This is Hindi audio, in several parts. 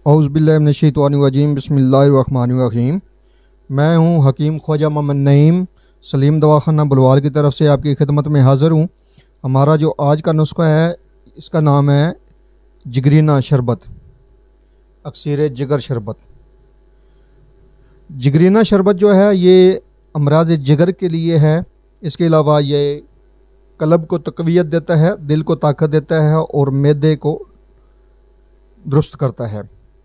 औज़ुबिल्लाहिमिनश्शैतानिर्रजीम बिस्मिल्लाहिर्रहमानिर्रहीम। मैं हूँ हकीम ख्वाजा मोहम्मद नईम सलीम दवाखाना बुलवार की तरफ से आपकी खिदमत में हाज़िर हूँ। हमारा जो आज का नुस्खा है इसका नाम है जिगरीना शरबत, अक्सीर जिगर शरबत। जिगरीना शरबत जो है ये अमराज़ जिगर के लिए है। इसके अलावा ये कल्ब को तक़वियत देता है, दिल को ताकत देता है और मैदे को दुरुस्त करता है।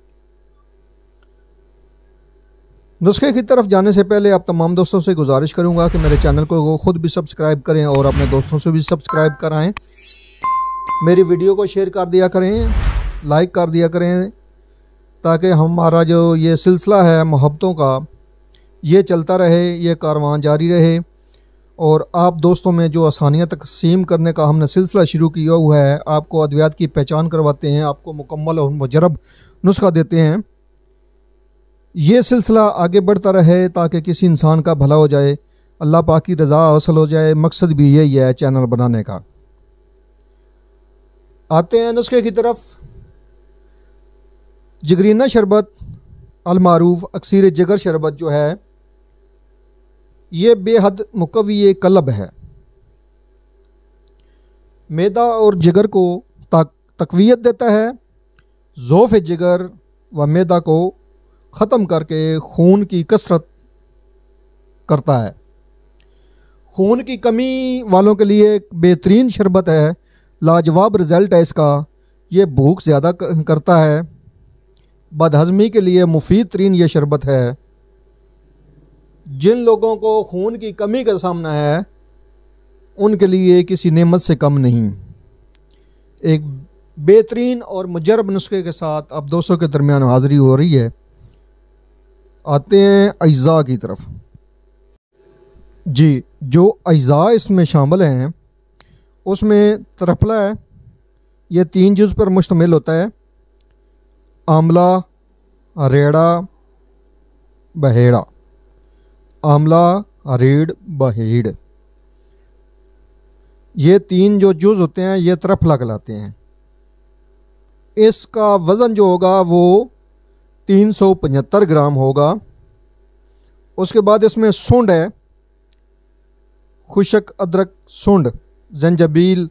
नुस्खे की तरफ जाने से पहले आप तमाम दोस्तों से गुजारिश करूंगा कि मेरे चैनल को खुद भी सब्सक्राइब करें और अपने दोस्तों से भी सब्सक्राइब कराएं। मेरी वीडियो को शेयर कर दिया करें, लाइक कर दिया करें, ताकि हमारा जो ये सिलसिला है मोहब्बतों का ये चलता रहे, ये कारवां जारी रहे और आप दोस्तों में जो आसानियाँ तकसीम करने का हमने सिलसिला शुरू किया हुआ है, आपको अद्वियात की पहचान करवाते हैं, आपको मुकम्मल और मुजरब नुस्खा देते हैं। ये सिलसिला आगे बढ़ता रहे ताकि किसी इंसान का भला हो जाए, अल्लाह पाक की रज़ा हासिल हो जाए। मकसद भी यही है चैनल बनाने का। आते हैं नुस्खे की तरफ। जिगरीना शरबत अलमारूफ अक्सीर जिगर शरबत जो है ये बेहद मुकव्वी कल्ब है। मैदा और जिगर को तक़वियत देता है, ज़ौफ़ जिगर व मैदा को ख़त्म करके खून की कसरत करता है। खून की कमी वालों के लिए एक बेहतरीन शरबत है, लाजवाब रिज़ल्ट है इसका। ये भूख ज़्यादा करता है, बदहज़मी के लिए मुफीद तरीन ये शरबत है। जिन लोगों को खून की कमी का सामना है उनके लिए किसी नेमत से कम नहीं। एक बेहतरीन और मुजरब नुस्खे के साथ अब दोस्तों के दरमियान हाज़िरी हो रही है। आते हैं अज्जा की तरफ। जी, जो अज्जा इसमें शामिल हैं उसमें तरफला है, ये 3 जुज़ पर मुश्तमिल होता है। आमला, रेड़ा, बहेड़ा। आमला, रेड़, बहेड़, ये 3 जो जुज़ होते हैं ये तरफला कहलाते हैं। इसका वज़न जो होगा वो 375 ग्राम होगा। उसके बाद इसमें सूंड है, खुशक अदरक, सूंड, जंजबील,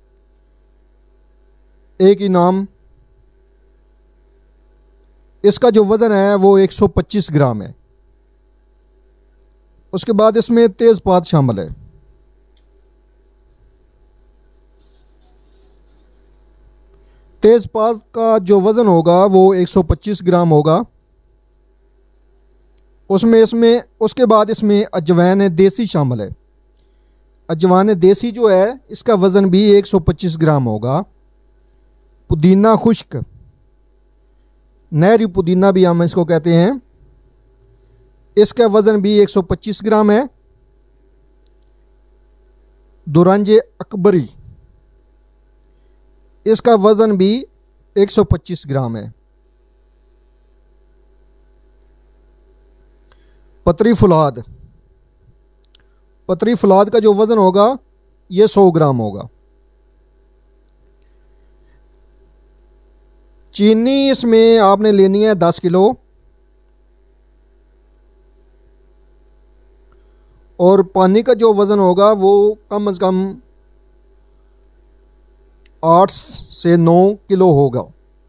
एक इनाम। इसका जो वज़न है वो 125 ग्राम है। उसके बाद इसमें तेज़पात शामिल है। तेज़पात का जो वज़न होगा वो 125 ग्राम होगा। उसके बाद इसमें अजवाइन देसी शामिल है। अजवाइन देसी जो है इसका वज़न भी 125 ग्राम होगा। पुदीना खुश्क, नहरी पुदीना भी हम इसको कहते हैं, इसका वज़न भी 125 ग्राम है। दुरंज अकबरी, इसका वज़न भी 125 ग्राम है। पतरी फुलाद, पतरी फुलाद का जो वज़न होगा ये 100 ग्राम होगा। चीनी इसमें आपने लेनी है 10 किलो और पानी का जो वज़न होगा वो कम से कम 8 से 9 किलो होगा।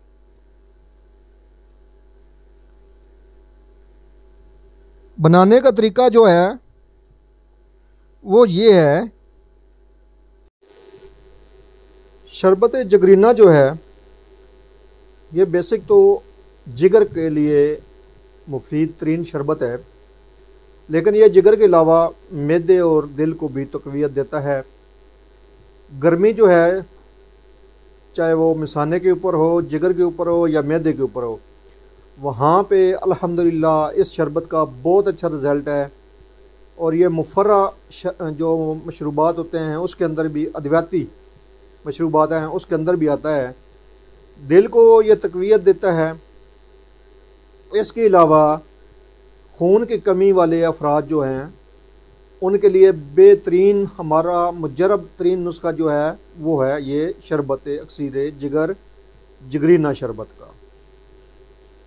बनाने का तरीका जो है वो ये है। शरबत जिगरीना जो है ये बेसिक तो जिगर के लिए मुफीद तरीन शरबत है, लेकिन यह जिगर के अलावा मैदे और दिल को भी तक़वियत देता है। गर्मी जो है चाहे वो मिसाने के ऊपर हो, जिगर के ऊपर हो या मैदे के ऊपर हो, वहाँ पे अल्हम्दुलिल्लाह इस शरबत का बहुत अच्छा रिज़ल्ट है। और ये मुफर्रा जो मशरूबात होते हैं उसके अंदर भी, अद्वियाती मशरूबात हैं उसके अंदर भी आता है। दिल को ये तक़वियत देता है। इसके अलावा खून की कमी वाले अफराद जो हैं उनके लिए बेहतरीन हमारा मुजरब तरीन नुस्खा जो है वो है ये शरबत अक्सीर जिगर जिगरीना शरबत का।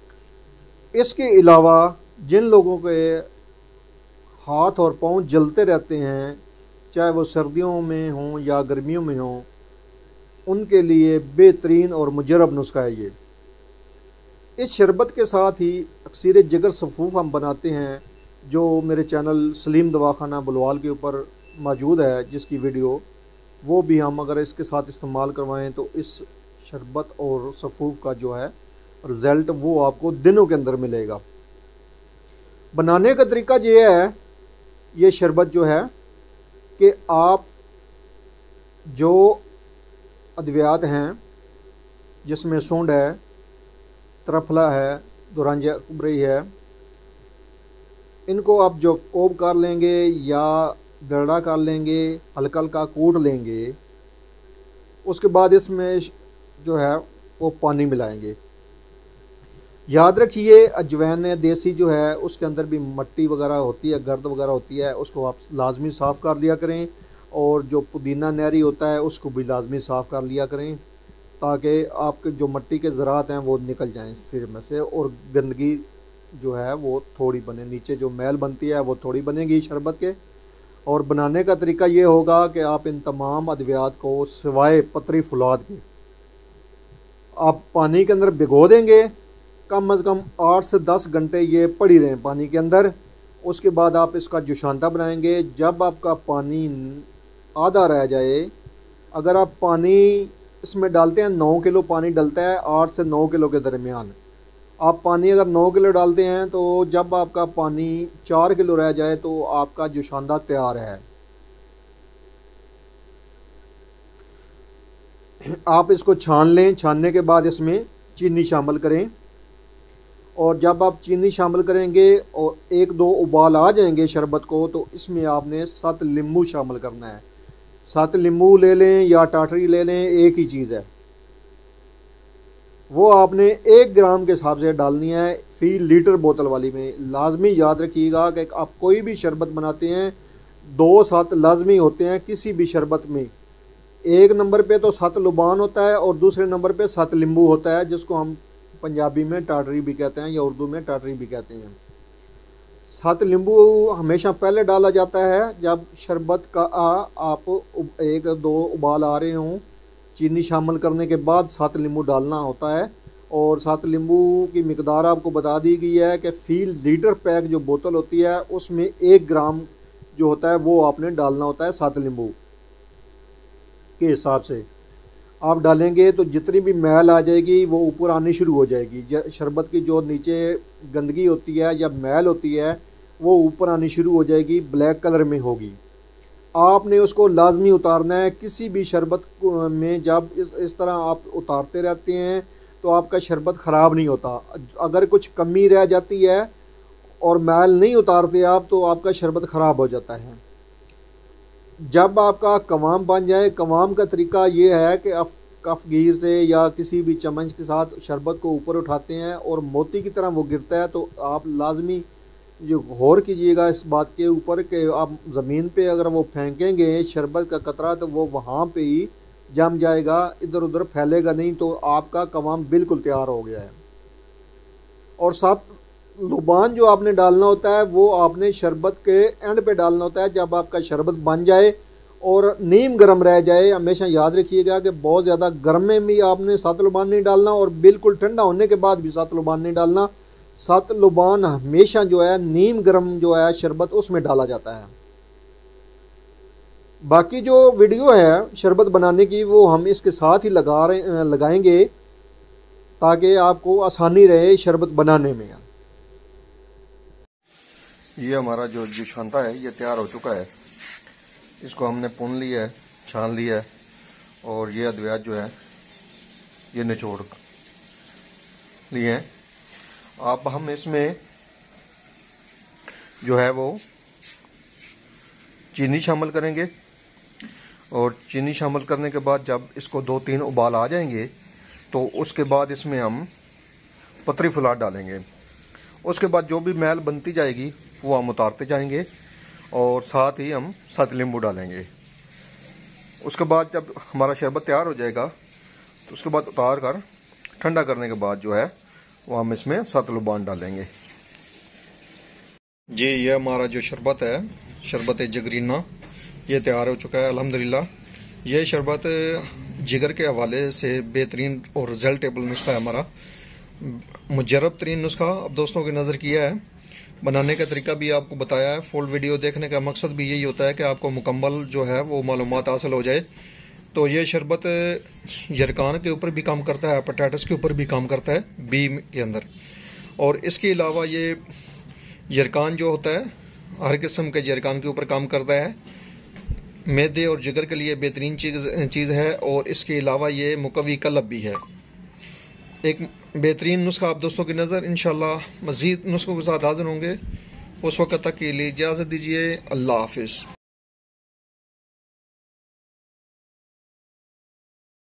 इसके अलावा जिन लोगों के हाथ और पाँव जलते रहते हैं, चाहे वो सर्दियों में हों या गर्मियों में हों, उनके लिए बेहतरीन और मुजरब नुस्खा है ये। इस शरबत के साथ ही अक्सीर जिगर सफूफ हम बनाते हैं, जो मेरे चैनल सलीम दवाखाना बुलवाल के ऊपर मौजूद है, जिसकी वीडियो वो भी हम अगर इसके साथ इस्तेमाल करवाएं तो इस शरबत और सफूफ का जो है रिज़ल्ट वो आपको दिनों के अंदर मिलेगा। बनाने का तरीका ये है, ये शरबत जो है कि आप जो अद्वियात हैं जिसमें सूंड है, तरफला है, दुरांजा कुबरी है, इनको आप जो कोब कर लेंगे या दरड़ा कर लेंगे, हल्का हल्का कूट लेंगे। उसके बाद इसमें जो है वो पानी मिलाएंगे। याद रखिए अजवैन देसी जो है उसके अंदर भी मट्टी वगैरह होती है, गर्द वगैरह होती है, उसको आप लाजमी साफ़ कर लिया करें। और जो पुदीना नहरी होता है उसको भी लाजमी साफ़ कर लिया करें, ताकि आपके जो मट्टी के ज़रात हैं वो निकल जाएं सिर में से और गंदगी जो है वो थोड़ी बने, नीचे जो मैल बनती है वो थोड़ी बनेगी शरबत के। और बनाने का तरीका ये होगा कि आप इन तमाम अद्वियात को सिवाय पतरी फुलाद के आप पानी के अंदर भिगो देंगे। कम से कम 8 से 10 घंटे ये पड़ी रहें पानी के अंदर। उसके बाद आप इसका जुशांता बनाएंगे। जब आपका पानी आधा रह जाए, अगर आप पानी इसमें डालते हैं 9 किलो पानी डलता है 8 से 9 किलो के दरमियान, आप पानी अगर 9 किलो डालते हैं तो जब आपका पानी 4 किलो रह जाए तो आपका जुशांदा तैयार है। आप इसको छान लें। छानने के बाद इसमें चीनी शामिल करें और जब आप चीनी शामिल करेंगे और 1-2 उबाल आ जाएंगे शरबत को, तो इसमें आपने 7 नींबू शामिल करना है। 7 नींबू ले लें या टाटरी ले लें, एक ही चीज़ है। वो आपने 1 ग्राम के हिसाब से डालनी है फ़ी लीटर बोतल वाली में। लाजमी याद रखिएगा कि आप कोई भी शरबत बनाते हैं 2 7 लाजमी होते हैं किसी भी शरबत में। 1 नंबर पे तो 7 लुबान होता है और दूसरे नंबर पे 7 नींबू होता है, जिसको हम पंजाबी में टाटरी भी कहते हैं या उर्दू में टाटरी भी कहते हैं। 7 नींबू हमेशा पहले डाला जाता है जब शरबत का आप 1-2 उबाल आ रहे हों। चीनी शामिल करने के बाद 7 नींबू डालना होता है। और 7 नींबू की मिकदार आपको बता दी गई है कि फ़ी लीटर पैक जो बोतल होती है उसमें 1 ग्राम जो होता है वो आपने डालना होता है 7 नींबू के हिसाब से। आप डालेंगे तो जितनी भी मैल आ जाएगी वो ऊपर आनी शुरू हो जाएगी। शरबत की जो नीचे गंदगी होती है या मैल होती है वो ऊपर आनी शुरू हो जाएगी, ब्लैक कलर में होगी। आपने उसको लाजमी उतारना है। किसी भी शरबत में जब इस तरह आप उतारते रहते हैं तो आपका शरबत ख़राब नहीं होता। अगर कुछ कमी रह जाती है और मैल नहीं उतारते आप तो आपका शरबत ख़राब हो जाता है। जब आपका कवाम बन जाए, कवाम का तरीका ये है कि आप कफ़गीर से या किसी भी चम्मच के साथ शरबत को ऊपर उठाते हैं और मोती की तरह वो गिरता है, तो आप लाजमी जो गौर कीजिएगा इस बात के ऊपर कि आप ज़मीन पे अगर वो फेंकेंगे शरबत का कतरा तो वो वहाँ पे ही जम जाएगा, इधर उधर फैलेगा नहीं। तो आपका कवाम बिल्कुल तैयार हो गया है। और 7 लुबान जो आपने डालना होता है वो आपने शरबत के एंड पे डालना होता है जब आपका शरबत बन जाए और नीम गर्म रह जाए। हमेशा याद रखिएगा कि बहुत ज़्यादा गर्म में भी आपने 7 लुबान नहीं डालना और बिल्कुल ठंडा होने के बाद भी 7 लुबान नहीं डालना। 7 लुबान हमेशा जो है नीम गर्म जो है शरबत उसमें डाला जाता है। बाकी जो वीडियो है शरबत बनाने की वो हम इसके साथ ही लगाएंगे ताकि आपको आसानी रहे शरबत बनाने में। ये हमारा जो जुशांता है ये तैयार हो चुका है। इसको हमने पुन लिया है, छान लिया है और ये अद्वियात जो है ये निचोड़ लिए हैं। अब हम इसमें जो है वो चीनी शामिल करेंगे और चीनी शामिल करने के बाद जब इसको 2-3 उबाल आ जाएंगे तो उसके बाद इसमें हम पतरी फुलाद डालेंगे। उसके बाद जो भी मैल बनती जाएगी वो हम उतारते जाएंगे और साथ ही हम 7 नींबू डालेंगे। उसके बाद जब हमारा शरबत तैयार हो जाएगा तो उसके बाद उतार कर ठंडा करने के बाद जो है वो हम इसमें 7 लुबान डालेंगे। जी ये हमारा जो शरबत है, शरबत जगरीना, ये तैयार हो चुका है अल्हम्दुलिल्लाह। ये शरबत जिगर के हवाले से बेहतरीन और रिजल्टेबल नुस्खा है हमारा, मुजरब तरीन नुस्खा अब दोस्तों की नज़र किया है। बनाने का तरीका भी आपको बताया है। फुल वीडियो देखने का मकसद भी यही होता है कि आपको मुकम्मल जो है वो मालूमात हासिल हो जाए। तो ये शरबत यरकान के ऊपर भी काम करता है, हेपेटाइटिस के ऊपर भी काम करता है बी के अंदर। और इसके अलावा ये यरकान जो होता है, हर किस्म के यरकान के ऊपर काम करता है। मैदे और जिगर के लिए बेहतरीन चीज़ है। और इसके अलावा ये मुकवी कलब भी है। एक बेहतरीन नुस्खा आप दोस्तों की नज़र। इंशाल्लाह मज़ीद नुस्खों के साथ हाजिर होंगे। उस वक्त तक के लिए इजाज़त दीजिए। अल्लाह हाफिज़।